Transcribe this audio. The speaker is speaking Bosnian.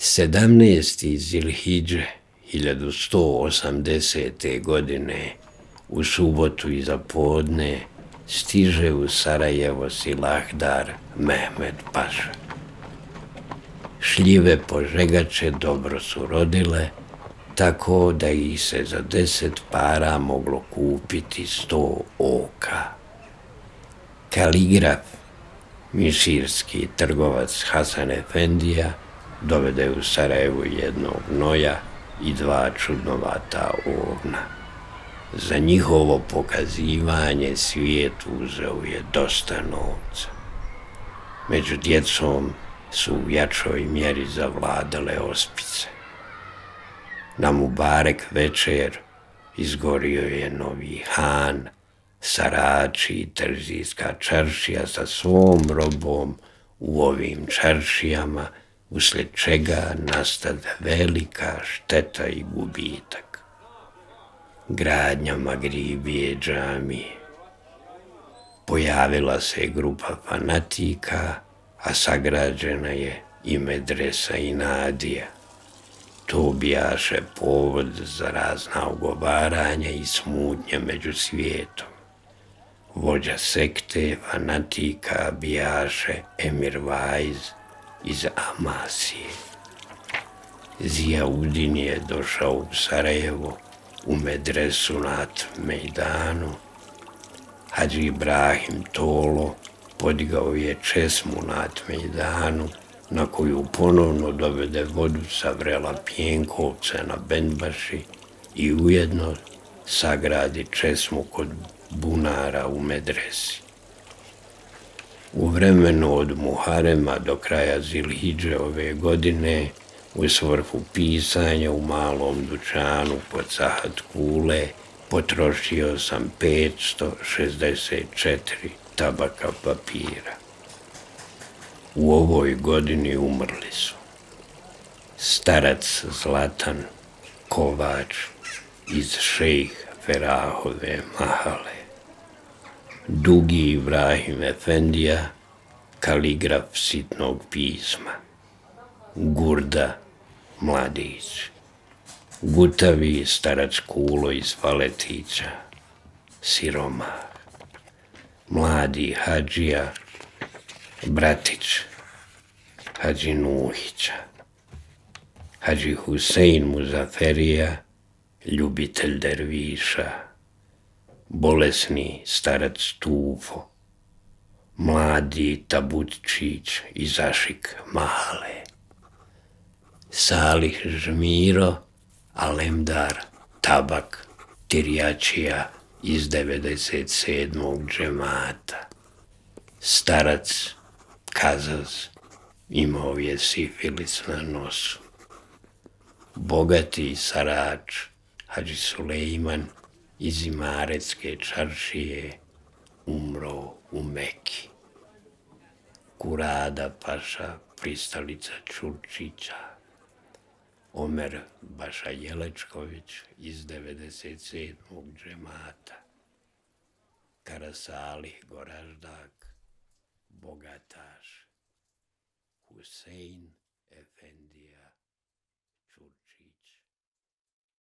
17. Zilhidže 1180. godine u subotu iza podne stiže u Sarajevo Silahdar Mehmed Paša. Šljive požegače dobro su rodile, tako da ih se za 10 para moglo kupiti 100 oka. Kaligraf, misirski trgovac Hasan Efendija, dovede u Sarajevo jednog noja i 2 čudnovata ovna. Za njihovo pokazivanje svijet uzeo je dosta novca. Među djecom su u jačoj mjeri zavladale ospice. Na Mubarek večer izgorio je Novi Han, Sarači i Terzijska čaršija sa svom robom u ovim čaršijama, uslijed čega nastade velika šteta i gubitak. Gradnja Magribije džamije. Pojavila se grupa fanatika, a sagrađena je i medresa Inadija. To bijaše povod za razna ugovaranja i smutnje među svijetom. Vođa sekte fanatika bijaše Emir Vajz iz Amasije. Zijaudin je došao u Sarajevo u medresu nad Mejdanu. Hadži Ibrahim Tolo podigao je česmu nad Mejdanu, na koju ponovno dovede vodu sa vrela Pjenkovca na Benbaši i ujedno sagradi česmu kod bunara u medresi. U vremenu od Muharema do kraja Zilhidže ove godine, u svrhu pisanja u malom dućanu kod Sahat Kule, potrošio sam 564 tabaka papira. U ovoj godini umrli su starac Zlatan Kovač iz Šejh Ferahove mahale, Dugi Ibrahim Efendija, kaligraf sitnog pisma, Gurda mladić, Gutavi starac Kulo iz Valetića, siromah, mladi Hadžija Bratić Hadži Nuhića, Hadži Husein Muzaferija, ljubitelj derviša, bolesni starac Tufo, mladi Tabutčić iz Ašik mahale, Salih Žmiro Alemdar Tabak Tirjačija iz 97. džemata. Starac Kazaz imao je sifilis na nosu. Bogati Sarač Hadži Sulejman iz Imaretske čaršije umro u Meki. Kurada Paša, pristalica Čurčića, Omer Baša Jelečković iz 97. džemata, Karasalih Goraždak, bogataš, Husein Efendija